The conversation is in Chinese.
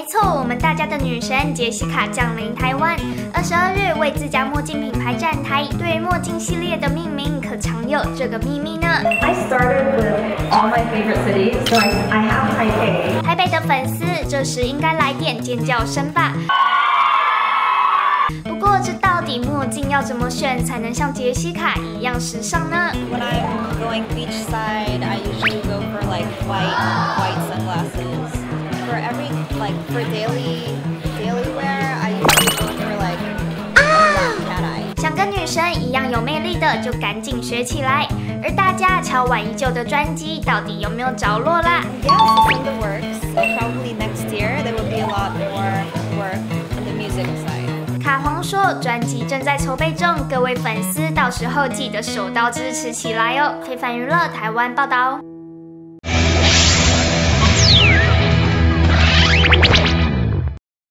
错，我们大家的女神杰西卡降临台湾。22日为自家墨镜品牌站台，对于墨镜系列的命名可藏有这个秘密呢。 I started with all my favorite cities, so I have Taipei. 台北的粉丝这时应该来点尖叫声吧。不过，这到底墨镜要怎么选才能像杰西卡一样时尚呢 ？When I'm going beachside, I usually go for like white sunglasses. For daily wear, I usually go for like cat eye. 想跟女神一样有魅力的，就赶紧学起来。而大家敲碗已久的专辑，到底有没有着落啦 ？Yes, it's in the works. So probably next year there will be a lot more work on the music side. 卡皇说，专辑正在筹备中，各位粉丝到时候记得手刀支持起来哦。非凡娱乐台湾报道。